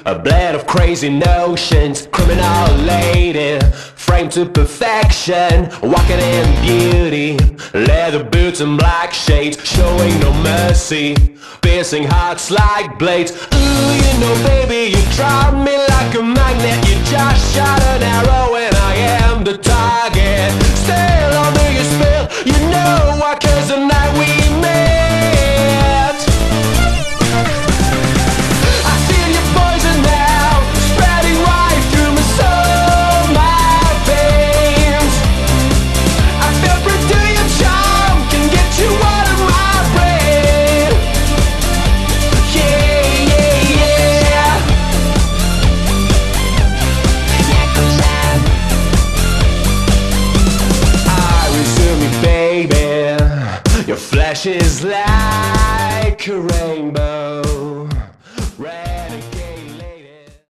A blend of crazy notions, criminal lady, framed to perfection, walking in beauty. Leather boots and black shades, showing no mercy, piercing hearts like blades. Ooh, you know baby, you drive me like a magnet. You just shot an arrow and I am the target. Still under your spell, you know why, 'cause the night we met, I feel your poison now, spreading right through my soul, my veins. I feel free to your charm, can get you out of my brain. Yeah, yeah, yeah. I resume you, baby. Your flesh is like a rainbow.